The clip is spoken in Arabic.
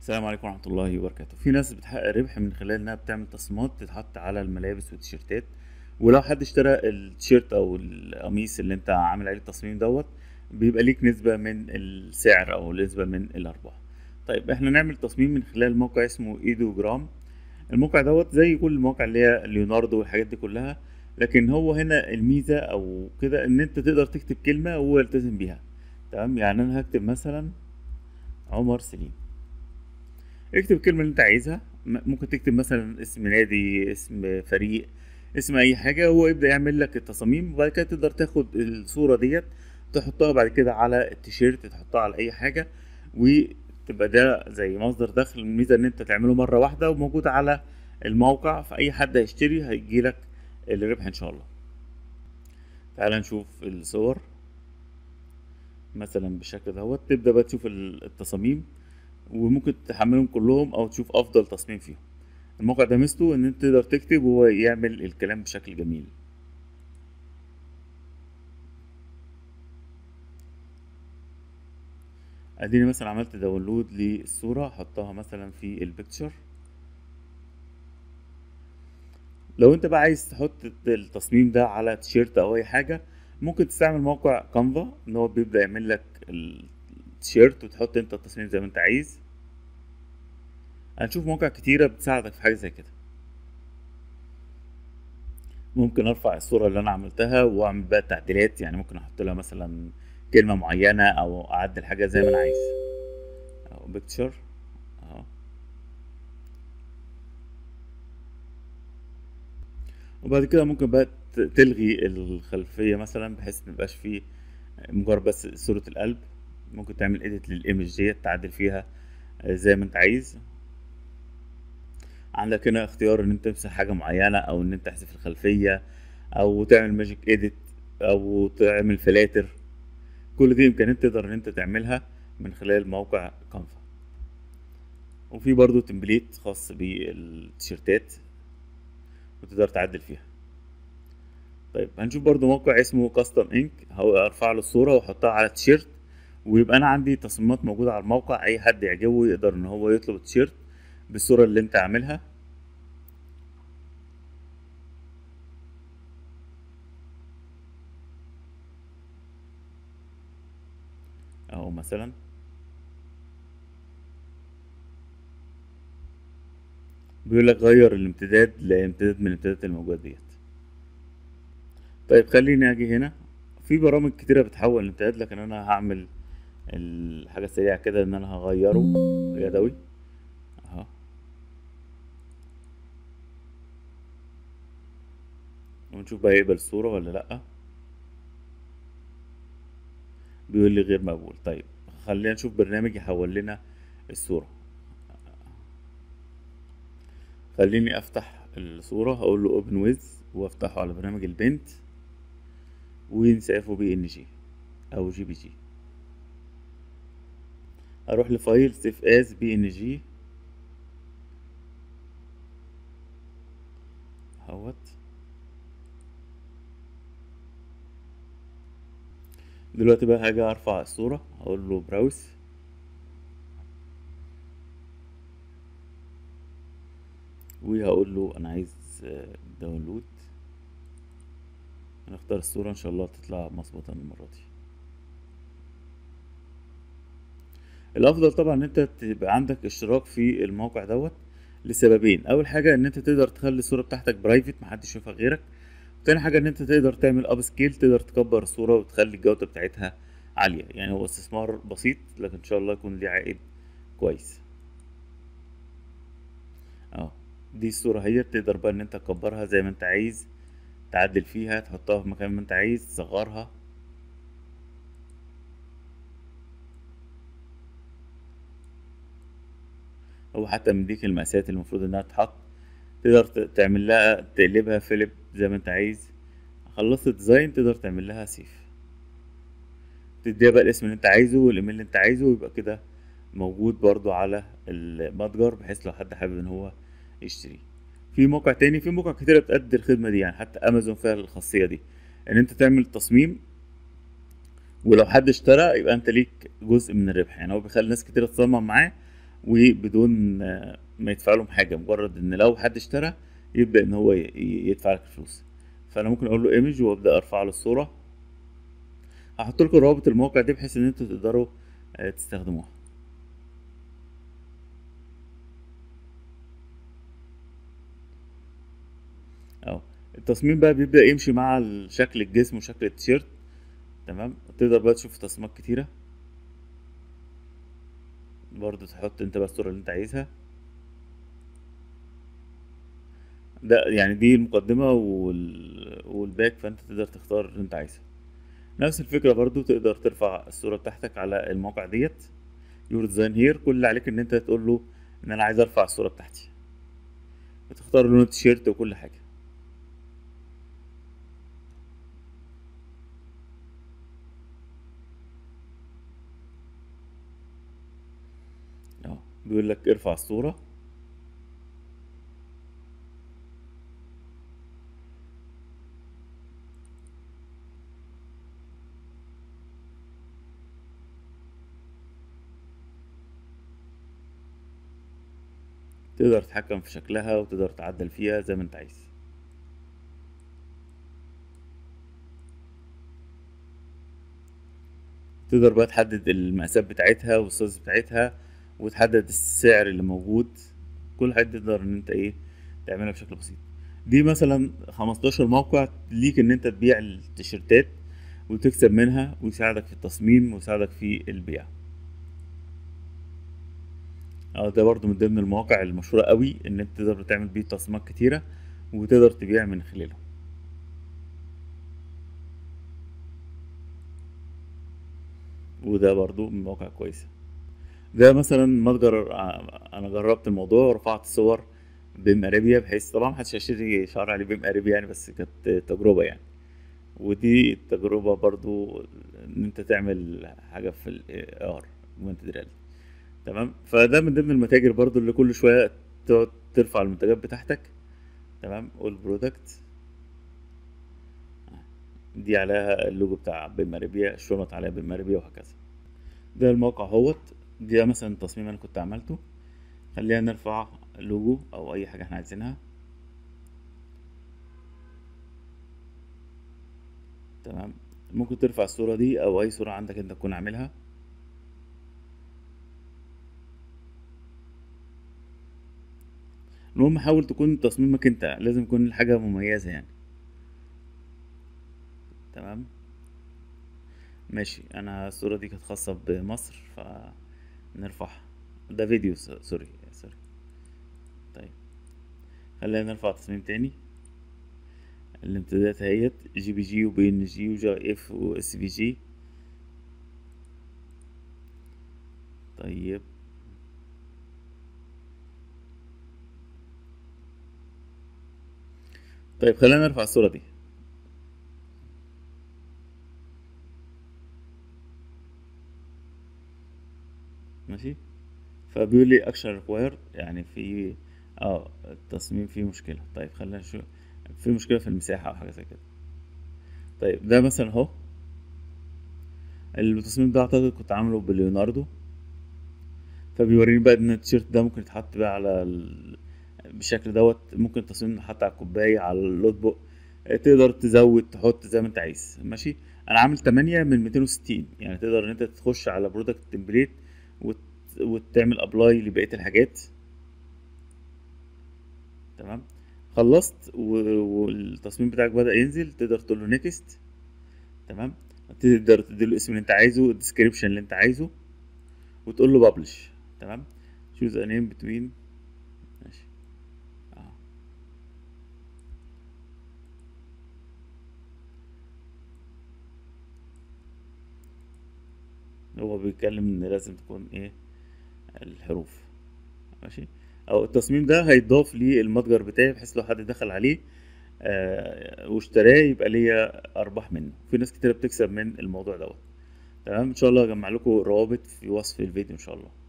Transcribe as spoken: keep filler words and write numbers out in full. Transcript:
السلام عليكم ورحمة الله وبركاته. في ناس بتحقق ربح من خلال انها بتعمل تصميمات تتحط على الملابس والتيشيرتات، ولو حد اشترى التيشيرت او القميص اللي انت عامل عليه التصميم دوت بيبقى ليك نسبة من السعر او نسبة من الارباح. طيب احنا نعمل تصميم من خلال موقع اسمه ايدو جرام. الموقع دوت زي كل المواقع اللي هي ليوناردو والحاجات دي كلها، لكن هو هنا الميزة او كده ان انت تقدر تكتب كلمة وهو يلتزم بيها. تمام، يعني انا هكتب مثلا عمر سليم. اكتب الكلمة اللي انت عايزها، م- ممكن تكتب مثلا اسم نادي، اسم فريق، اسم اي حاجة. هو يبدأ يعمل لك التصاميم، وبعد كده تقدر تاخد الصورة ديت تحطها بعد كده على التيشيرت، تحطها على اي حاجة، وتبقى ده زي مصدر دخل. الميزة ان انت تعمله مرة واحدة وموجود على الموقع، فاي حد هيشتري هيجيلك الربح ان شاء الله. تعال نشوف الصور مثلا بالشكل دوت. تبدأ بقى تشوف ال- التصاميم، وممكن تحملهم كلهم او تشوف افضل تصميم فيهم. الموقع ده ميزته ان انت تقدر تكتب وهو يعمل الكلام بشكل جميل. اديني مثلا عملت داونلود للصورة، احطها مثلا في البيكتشر. لو انت بقى عايز تحط التصميم ده على تيشيرت او اي حاجة، ممكن تستعمل موقع كانفا ان هو بيبدأ يعمل لك التيشيرت وتحط انت التصميم زي ما انت عايز. هنشوف مواقع كتيرة بتساعدك في حاجة زي كده. ممكن ارفع الصورة اللي انا عملتها واعمل بقى تعديلات، يعني ممكن احط لها مثلا كلمة معينة او اعدل حاجة زي ما انا عايز. اهو بيكتشر اهو. وبعد كده ممكن بقى ت- تلغي الخلفية مثلا بحيث ميبقاش فيه مجرد بس صورة القلب. ممكن تعمل edit للايمج ديت تعدل فيها آه، زي ما انت عايز. عندك هنا اختيار ان انت تمسح حاجة معينة او ان انت تحذف الخلفية او تعمل ماجيك edit او تعمل فلاتر. كل دي امكانيات تقدر ان انت تعملها من خلال موقع كانفا. وفي برضو تمبليت خاص بالتيشيرتات وتقدر تعدل فيها. طيب هنشوف برضو موقع اسمه كاستم انك، هرفع له الصورة واحطها على التيشيرت، ويبقى انا عندي تصميمات موجودة على الموقع. اي حد يعجبه يقدر ان هو يطلب التيشيرت بالصورة اللي انت عاملها. اهو مثلا بيقول لك غير الامتداد لامتداد من الامتدادات الموجودة ديت. طيب خليني اجي هنا. في برامج كتيرة بتحول الامتداد، لكن انا هعمل الحاجة السريعة كده ان انا هغيره يدوي. اهو. ونشوف بقى يقبل الصورة ولا لأ. بيقول لي غير مقبول. طيب خلينا نشوف برنامج يحول لنا الصورة. خليني افتح الصورة، هقول له اوبن ويز وافتحه على برنامج البنت ونسيفه بي ان جي او جي بي جي. اروح لفايل سيف از بي ان جي اهوت. دلوقتي بقى هاجي ارفع الصورة، هقول له براوس وهقول له انا عايز داونلود. هنختار الصورة ان شاء الله تطلع مظبوطة المرة دي. الافضل طبعا ان انت تبقى عندك اشتراك في الموقع دوت لسببين. اول حاجه ان انت تقدر تخلي الصوره بتاعتك برايفت محدش يشوفها غيرك. تاني حاجه ان انت تقدر تعمل اب سكيل، تقدر تكبر الصوره وتخلي الجوده بتاعتها عاليه. يعني هو استثمار بسيط لكن ان شاء الله يكون ليه عائد كويس. اه، دي الصوره هي تقدر بقى ان انت تكبرها زي ما انت عايز، تعدل فيها، تحطها في مكان ما انت عايز، تصغرها. هو حتى مديك المقاسات اللي المفروض انها تتحط. تقدر ت- تعمل لها تقلبها فيليب زي ما انت عايز. خلصت الديزاين تقدر تعمل لها سيف، تديها بقى الاسم اللي انت عايزه والايميل اللي انت عايزه، ويبقى كده موجود برضو على المتجر بحيث لو حد حابب ان هو يشتري. في موقع تاني، في موقع كتير بتأدي الخدمة دي، يعني حتى امازون فيها الخاصية دي ان انت تعمل تصميم ولو حد اشترى يبقى انت ليك جزء من الربح. يعني هو بيخلي ناس كتير تصمم معاه وبدون آه، ما يدفع لهم حاجه، مجرد ان لو حد اشترى يبدا ان هو ي- ي- يدفع لك الفلوس. فانا ممكن اقول له ايمج وابدا ارفع له الصوره. هحط لكم روابط الموقع دي بحيث ان انتوا تقدروا آه، تستخدموها. اهو التصميم بقى بيبدا يمشي مع شكل الجسم وشكل التيشيرت. تمام، تقدر بقى تشوف تصميمات كتيره، برضو تحط انت بقى الصوره اللي انت عايزها. ده يعني دي المقدمه وال... والباك، فانت تقدر تختار اللي انت عايزه. نفس الفكره برضو تقدر ترفع الصوره بتاعتك على الموقع ديت، يور ديزاين هير. كل اللي عليك ان انت تقول له ان انا عايز ارفع الصوره بتاعتي، وتختار لون التيشيرت وكل حاجه. اه بيقول لك ارفع الصوره. تقدر تتحكم في شكلها وتقدر تعدل فيها زي ما انت عايز. تقدر بقى تحدد المقاسات بتاعتها والسايز بتاعتها، وتحدد السعر اللي موجود. كل حاجة تقدر ان انت ايه تعملها بشكل بسيط. دي مثلا خمستاشر موقع ليك ان انت تبيع التيشيرتات وتكسب منها، ويساعدك في التصميم ويساعدك في البيع. اه ده برضو من ضمن المواقع المشهورة قوي ان انت تقدر تعمل بيه تصميمات كتيرة وتقدر تبيع من خلاله. وده برضو من مواقع كويسة. ده مثلا متجر ع- انا جربت الموضوع ورفعت صور بيم اريبيا، بحيث طبعا محدش هيشتري شعر عليه بيم اريبيا يعني، بس كانت تجربة يعني. ودي التجربة برضو ان انت تعمل حاجة في الاي ار augmented reality. تمام، فده من ضمن المتاجر برضو اللي كل شوية تقعد ترفع المنتجات بتاعتك. تمام، والبرودكت دي عليها اللوجو بتاع بيم اريبيا، الشنط عليها بيم اريبيا، وهكذا. ده الموقع هوت. ده مثلا تصميم انا كنت عملته. خلينا نرفع لوجو او اي حاجة احنا عايزينها. تمام، ممكن ترفع الصورة دي او اي صورة عندك انت تكون عاملها. المهم حاول تكون تصميمك انت، لازم يكون الحاجة مميزة يعني. تمام، ماشي. انا الصورة دي كانت خاصة بمصر فنرفعها. ده فيديو س- سوري سوري. طيب خلينا نرفع تصميم تاني. الامتدادات اهيت جي بي جي وبي ان جي وجي اف واس في جي. طيب طيب خلينا نرفع الصورة دي. ماشي، فبيقول لي اكشن ريكوايرد، يعني في اه التصميم فيه مشكلة. طيب خلينا نشوف، في مشكلة في المساحة او حاجة زي كده. طيب ده مثلا اهو، التصميم ده اعتقد كنت عامله بليوناردو. فبيوريني بقى ان التيشيرت ده ممكن يتحط بقى على ال... بالشكل دوت. ممكن التصميم يتحط على الكوباية، على اللوت بوك. آه، تقدر تزود تحط زي ما انت عايز. ماشي، انا عامل تمانية من ميتين وستين، يعني تقدر ان انت تخش على برودكت تمبليت وت... وتعمل ابلاي لبقية الحاجات. تمام، خلصت و... والتصميم بتاعك بدأ ينزل، تقدر تقول له نيكست. تمام، تقدر تديله الاسم اللي انت عايزه، الديسكريبشن اللي انت عايزه، وتقول له ببلش. تمام، choose a name between. ماشي، اه هو بيتكلم ان لازم تكون ايه الحروف. ماشي، او التصميم ده هيتضاف للمتجر بتاعي، بحيث لو حد دخل عليه آه واشتراه يبقى ليا ارباح منه. في ناس كتير بتكسب من الموضوع دوت. تمام، ان شاء الله هجمع لكم روابط في وصف الفيديو ان شاء الله.